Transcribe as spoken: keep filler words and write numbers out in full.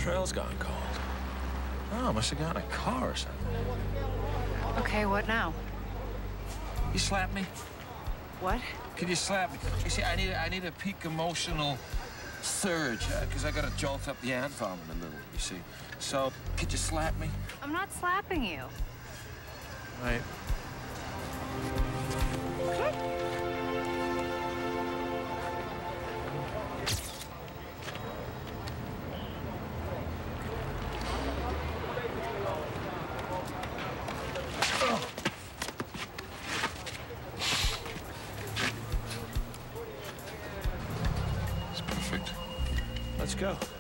trail's gone cold. Oh, must have gotten a car or something. Okay, what now? You slap me? What? Could you slap me? You see, I need I need a peak emotional surge, because uh, I got to jolt up the ant vomit a little, you see. So, could you slap me? I'm not slapping you. Right. It's perfect. Let's go.